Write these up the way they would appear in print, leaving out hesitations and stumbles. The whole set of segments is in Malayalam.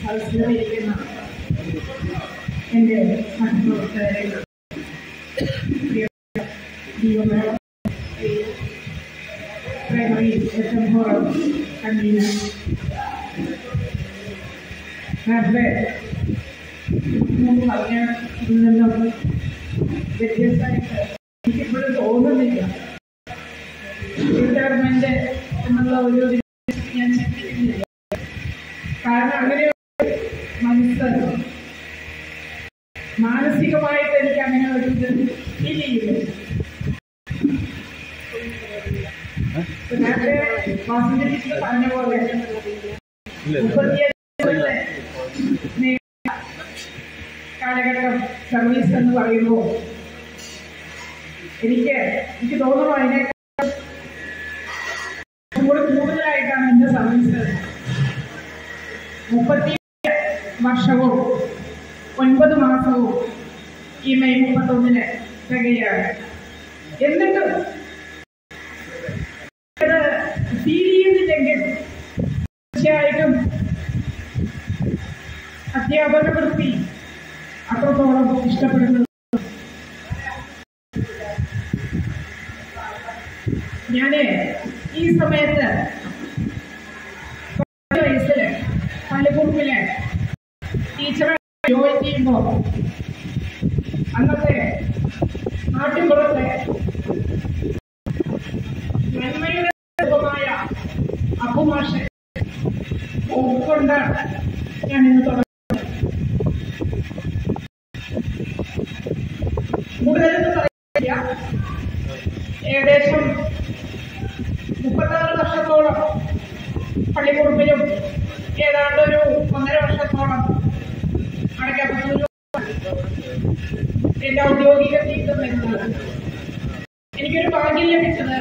സദസ്സിലിരിക്കുന്ന എൻ്റെ സഹപ്രവർത്തകരെ, DEO പ്രൈമറി Smt. കൺവീനർ, നേരത്തെ പറഞ്ഞതിൽ നിന്നും വ്യത്യസ്തമായിട്ട് എനിക്കിപ്പോഴും തോന്നുന്നില്ല റിട്ടയർമെന്റ് എന്നുള്ള ഒരു ഞാൻ ചിന്തിക്കുന്നില്ല. കാരണം അങ്ങനെ മനസ്സ് മാനസികമായിട്ട് എനിക്ക് അങ്ങനെ ഒരു ഫീൽ ചെയ്യുന്നു. നേരത്തെ വാസന്തിച്ച് പറഞ്ഞ പോലെ 35 കാലഘട്ടം സർവീസ് എന്ന് പറയുമ്പോൾ എനിക്ക് തോന്നുന്നു അതിനേക്കാൾ കൂടുതലായിട്ടാണ് എൻ്റെ സർവീസ്. 30 വർഷവും 9 മാസവും ഈ മെയ് 31 തികയാണ്. എന്നിട്ടും അത് ഫീൽ ചെയ്യുന്നില്ലെങ്കിൽ തീർച്ചയായിട്ടും അധ്യാപക വൃത്തി അത്രത്തോളം ഇഷ്ടപ്പെടുന്നത്. ഞാന് ഈ സമയത്ത് 10 വയസ്സില് പള്ളിക്കൂട്ടില് ടീച്ചറെ ജോയിൻ ചെയ്യുമ്പോൾ അന്നത്തെ നാട്ടിൻപുറത്തെ നന്മയുടെ രൂപമായ അപ്പുമാഷ് ഉൾക്കൊണ്ടാണ് ഞാൻ ഇന്ന് തുടങ്ങുന്നത്. കൂടുതലൊന്നും പറയില്ല. ഏകദേശം 36 വർഷത്തോളം പള്ളിക്കുറുപ്പിലും ഏതാണ്ട് ഒരു 1.5 വർഷത്തോളം അടയ്ക്കപ്പെട്ടു എന്റെ ഔദ്യോഗിക ജീവിതം വരുന്നത്. എനിക്കൊരു ഭാഗ്യം ലഭിച്ചത്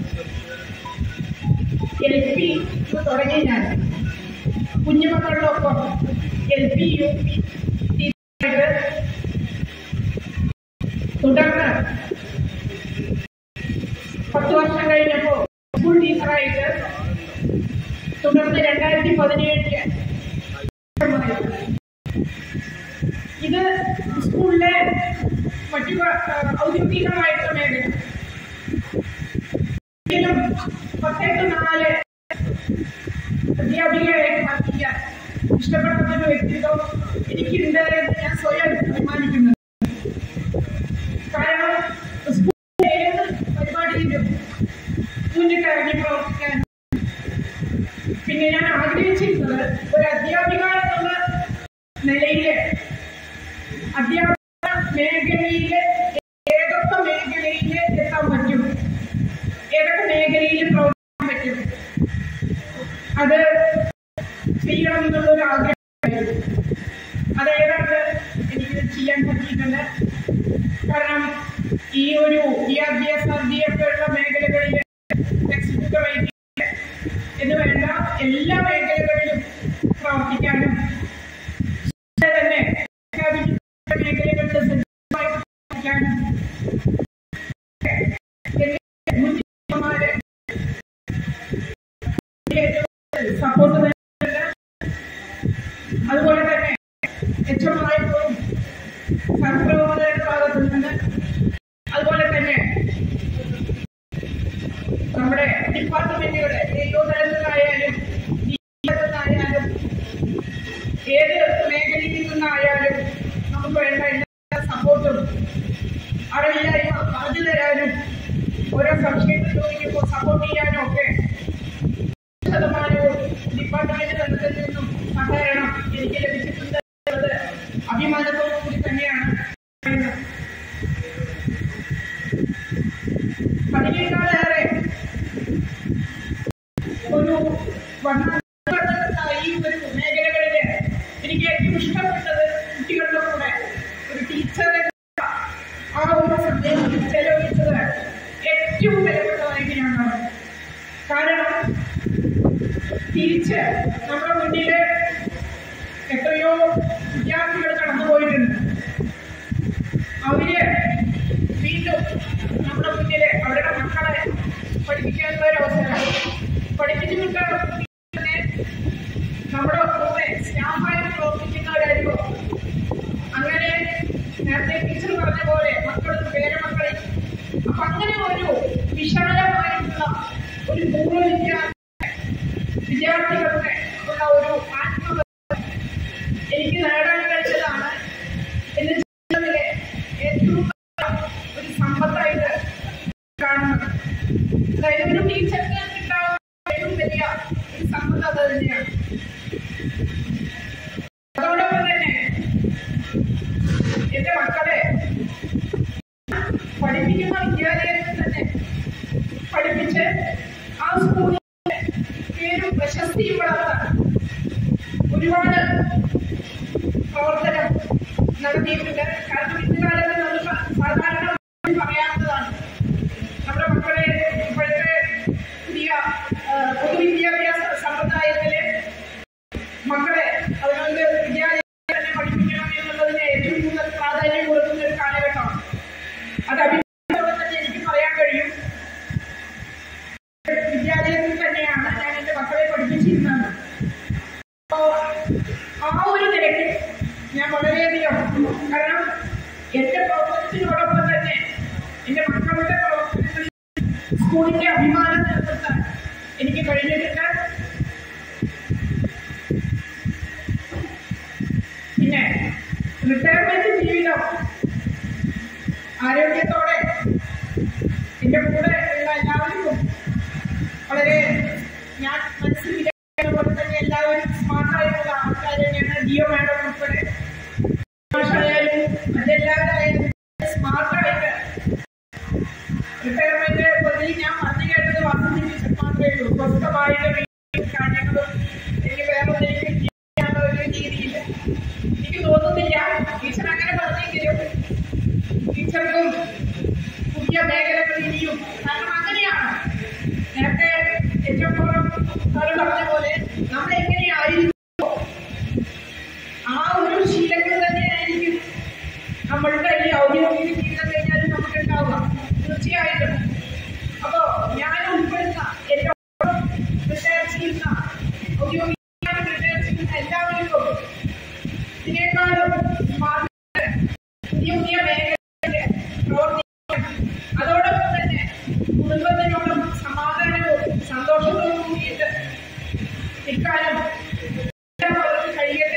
LP തുടങ്ങി ഞാൻ കുഞ്ഞുമക്കളുടെ ഒപ്പം LP UP ടീച്ചറായിട്ട്, തുടർന്ന് 10 വർഷം കഴിഞ്ഞപ്പോൾ സ്കൂൾ ടീച്ചറായിട്ട്, തുടർന്ന് 2017 ഇത് സ്കൂളിലെ മറ്റു ഔദ്യോഗികമായിട്ടുള്ള മേഖല. 10-4 അധ്യാപികയായിട്ട് വർദ്ധിക്കാൻ ഇഷ്ടപ്പെടുന്ന ഒരു വ്യക്തിത്വം എനിക്കുണ്ട് എന്ന് ഞാൻ സ്വയം തീരുമാനിക്കുന്നത്. കാരണം സ്കൂളിലെ ഏത് പരിപാടിയിലും മുന്നിട്ടിറങ്ങി പ്രവർത്തിക്കാൻ പിന്നെ ഞാൻ ആഗ്രഹിച്ചിരുന്നത് ഒരു അധ്യാപിക എന്നുള്ള നിലയില് അധ്യാപന മേഖലയില് ഏതൊക്കെ മേഖലയില് എത്താൻ പറ്റും, ഏതൊക്കെ മേഖലയിൽ പ്രവർത്തിക്കാൻ പറ്റും, അത് ചെയ്യണം എന്നുള്ളൊരു ആഗ്രഹമായിരുന്നു. അതേതാണ്ട് എനിക്ക് ചെയ്യാൻ പറ്റിയിട്ടുണ്ട്. കാരണം ഈ DRDS ഉള്ള മേഖലകളിൽ എക്സിക്യൂട്ടീവ് ഐ എന്ന് വേണ്ട എല്ലാ മേഖലകളിലും പ്രവർത്തിക്കാനും തന്നെ മേഖലകളിൽ സജീവമായി പ്രവർത്തിക്കാനും സപ്പോർട്ട് തരുന്നുണ്ട്. അതുപോലെ തന്നെ HM-ആയിട്ടും സഹപ്രവർത്തകരുടെ ഭാഗത്തു നിന്ന്, അതുപോലെ തന്നെ നമ്മുടെ ഡിപ്പാർട്ട്മെന്റുകളെ DEO തലത്തിലായാലും തലത്തിലായാലും ഏത് മേഖലയിൽ നിന്നായാലും നമുക്ക് വേണ്ട എല്ലാ സപ്പോർട്ടും അറിയില്ലായ്മ പറഞ്ഞു തരാനും ഓരോ സംശയങ്ങൾ ചോദിക്കുമ്പോൾ സപ്പോർട്ട് ചെയ്യാനും ഒക്കെ ശതമാനവും ഡിപ്പാർട്ട്മെന്റ് തലത്തിൽ നിന്നും സഹകരണം എനിക്ക് ലഭിച്ചിട്ടുണ്ട് എന്നത് അഭിമാനത്തോടു കൂടി തന്നെയാണ് പറയുന്നത്. 17-ഏറെ ഒരു ഈ ഒരു മേഖലകളില് എനിക്ക് ഏറ്റവും ഇഷ്ടപ്പെട്ടത് കുട്ടികളുടെ കൂടെ ഒരു ടീച്ചറെ ആ ഒരു സമയം ചെലവഴിച്ചത് ഏറ്റവും വിലപ്പെട്ടതായിട്ട് ഞാൻ കാണുന്നു. കാരണം തിരിച്ച് നമ്മുടെ മുന്നില് എത്രയോ വിദ്യാർത്ഥികൾ കടന്നുപോയിട്ടുണ്ട്. അവര് വീണ്ടും നമ്മുടെ മുന്നില് അവരുടെ മക്കളെ പഠിപ്പിക്കാനുള്ള ഒരു അവസരം, പഠിപ്പിച്ചു വിട്ട നമ്മുടെ കൂടെ സ്റ്റാഫായിട്ടുള്ള നേരത്തെ ടീച്ചർ പറഞ്ഞ പോലെ മക്കളും പേരമക്കളെ. അപ്പൊ അങ്ങനെ ഒരു വിശാലമായിട്ടുള്ള ഒരു പൂർവ്വ വിദ്യാർത്ഥികളുടെ ഉള്ള ഒരു ആത്മബന്ധം എനിക്ക് നേടാൻ കഴിച്ചതാണ് എന്റെ ജീവിതത്തിലെ ഏറ്റവും ഒരു സമ്പത്തായിട്ട് കാണുന്നത്. അതായത് ഒരു ടീച്ചർക്ക് കിട്ടാവുന്ന ഏറ്റവും വലിയ ഒരു സമ്പത്ത് അത് തന്നെയാണ്. അതോടൊപ്പം തന്നെ എന്റെ മക്കളെ പഠിപ്പിക്കുന്ന വിദ്യാലയത്തിൽ തന്നെ പഠിപ്പിച്ച് ആ സ്കൂളിലെ പേരും പ്രശസ്തിയും വളർത്താൻ ഒരുപാട് പ്രവർത്തനം നടത്തിയിട്ടുണ്ട്. കാരണം ഇന്നുകാലത്ത് നമുക്ക് സാധാരണ പറയാവുന്നതാണ് നമ്മുടെ മക്കളെ ഇപ്പോഴത്തെ പുതിയ പൊതുവിദ്യാഭ്യാസ സമ്പ്രദായത്തിലെ മക്കളെ അതുകൊണ്ട് വിദ്യാലയത്തിൽ തന്നെ പഠിപ്പിക്കണം എന്നുള്ളതിന് ഏറ്റവും കൂടുതൽ പ്രാധാന്യം കൊടുക്കുന്ന ഒരു കാലഘട്ടമാണ്. അത് അഭിപ്രായത്തോടെ തന്നെ എനിക്ക് പറയാൻ കഴിയും. വിദ്യാലയത്തിൽ തന്നെയാണ് ഞാൻ എൻ്റെ മക്കളെ പഠിപ്പിച്ചിരുന്നത്. അപ്പോൾ ആ ഒരു നിലയ്ക്ക് ഞാൻ വളരെയധികം, കാരണം എൻ്റെ പ്രവർത്തനത്തിനോടൊപ്പം തന്നെ എൻ്റെ മക്കളുടെ പ്രവർത്തനങ്ങളിൽ സ്കൂളിൻ്റെ അഭിമാനം നിലനിർത്താൻ എനിക്ക് കഴിഞ്ഞിട്ടുണ്ട്. പിന്നെ റിട്ടയർമെന്റ് ജീവിതം ആരോഗ്യത്തോടെ എൻ്റെ കൂടെ ഉള്ള എല്ലാവർക്കും വളരെ, ഞാൻ മനസ്സിൽ വിചാരിക്കുന്ന പോലെ തന്നെ എല്ലാവരും സ്മാർട്ടായിട്ടുള്ള ആൾക്കാർ തന്നെയാണ്. DEO മാഡം ഉൾപ്പെടെ ഭാഷയായാലും അതെല്ലാവരായാലും സ്മാർട്ടായിട്ട് റിട്ടയർമെന്റ് പൊതുവിൽ ഞാൻ പറഞ്ഞു കേട്ടത് വാസന്തി ടീച്ചർ മാത്രമേ ഉള്ളൂ. സ്വസ്ഥമായിട്ട് കാര്യങ്ങളും എനിക്ക് വേറെ ഒന്നിനും ചെയ്യാനുള്ള ഒരു രീതിയിൽ എനിക്ക് തോന്നുന്നില്ല. ടീച്ചർ അങ്ങനെ പറഞ്ഞെങ്കിലും ടീച്ചർക്കും പുതിയ മേഖലകൾ ഇനിയും, കാരണം അങ്ങനെയാണ്. നേരത്തെ ഏറ്റവും പറഞ്ഞ പോലെ നമ്മൾ എങ്ങനെയായിരിക്കും ആ ഒരു ശീലങ്ങൾ തന്നെയായിരിക്കും നമ്മളുടെ ഈ ഔദ്യോഗിക ജീവിതം കഴിഞ്ഞാലും നമുക്ക് ഉണ്ടാവുക തീർച്ചയായിട്ടും. അപ്പോ ഞാൻ ഉൾപ്പെടുന്ന എൻ്റെ റിട്ടയർ ചെയ്യുന്ന ഔദ്യോഗിക റിട്ടയർ ചെയ്യുന്ന എല്ലാവർക്കും ഇതിനേക്കാളും പുതിയ പുതിയ മേഖലകളിൽ പ്രവർത്തിക്കണം. അതോടൊപ്പം തന്നെ കുടുംബത്തിനോടും സമാധാനവും സന്തോഷത്തോടും കൂടിയിട്ട് നിൽക്കാനും അവർക്ക് കഴിയട്ടെ.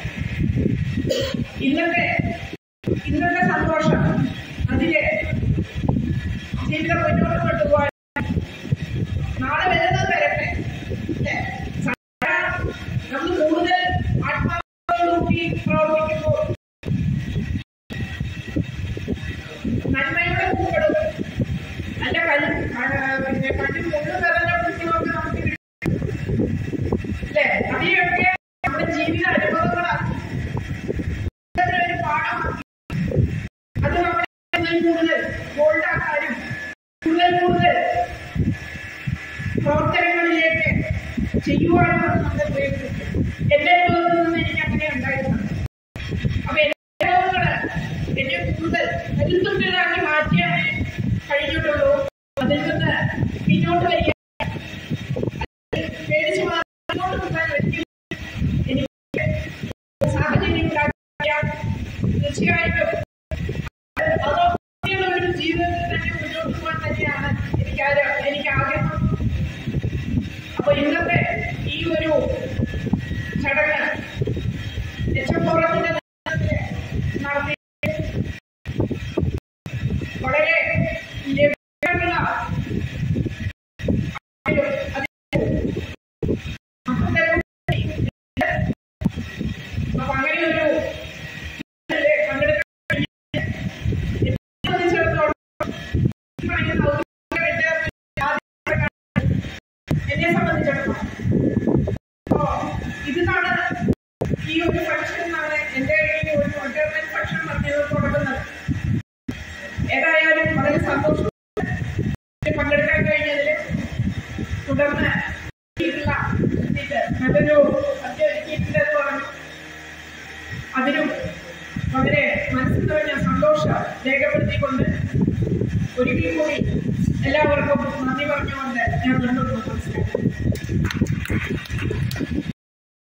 ഇന്നത്തെ സന്തോഷം അതിലെ ജീവിതം മുന്നോട്ട് കൊണ്ടുപോകാൻ നാളെ വരുന്നത് തരട്ടെ. നമ്മൾ കൂടുതൽ ആത്മാവോടുകൂടി പ്രവർത്തിക്കുമ്പോൾ നന്മയുടെ പൂക്കളും നല്ല കണ്ണിൽ മുള്ളു നിറഞ്ഞ കുട്ടികളൊക്കെ നമുക്ക് കിട്ടും അല്ലേ? അതിനെയൊക്കെ നമ്മുടെ ജീവിത അനുഭവങ്ങളാക്കി ഒരു പാഠമാക്കി അത് നമ്മളെ കൂടുതൽ ബോൾഡാക്കാനും കൂടുതൽ പ്രവർത്തനങ്ങളിലേക്ക് ചെയ്യുവാനും അത് നമ്മളെ പ്രേരിപ്പിക്കും. എന്റെ അനുഭവത്തിൽ നിന്ന് എനിക്ക് അങ്ങനെ ഉണ്ടായിരുന്നത്. അപ്പൊ എന്റെ അനുഭവങ്ങള് എന്നെ കൂടുതൽ കരുത്തുള്ളതാക്കി മാറ്റിയാൽ കഴിഞ്ഞിട്ടുള്ളൂ. അതിൽ നിന്ന് പിന്നോട്ട് വരിക, പേടിച്ച് മുന്നോട്ട് പോകാൻ ഒരിക്കലും എനിക്ക് സാഹചര്യം ഉണ്ടാക്കിയാൽ തീർച്ചയായിട്ടും ഒരു ജീവിതത്തിൽ തന്നെ മുന്നോട്ട് പോകാൻ തന്നെയാണ് എനിക്ക് ആഗ്രഹം. അപ്പൊ ഇന്നത്തെ ഈ ഒരു ചടങ്ങ് രക്ഷാപ്രവർത്തനത്തിന്റെ നടത്തി വളരെ ലഭ്യമുള്ള അപ്പൊ അങ്ങനെ ഒരു എന്നെ സംബന്ധിച്ചിടത്തോളം ഇതാണ് ഈ ഒരു ഫംഗ്ഷനാണ് എന്റെ ഈ ഒരു റിട്ടയർമെന്റ് ഫംഗ്ഷൻ പറഞ്ഞത് തുടങ്ങുന്നത്. ഏതായാലും വളരെ സന്തോഷം പങ്കെടുക്കാൻ കഴിഞ്ഞതിൽ. തുടർന്ന് നല്ലൊരു അധ്യാപിക്കുന്നുണ്ടെന്ന് പറഞ്ഞു. അതിനും വളരെ മനസ്സിൽ നിറഞ്ഞ സന്തോഷം രേഖപ്പെടുത്തിക്കൊണ്ട് ഒരിക്കൽ കൂടി എല്ലാവർക്കും നന്ദി പറഞ്ഞുകൊണ്ട് ഞാൻ നിർത്തുന്നു.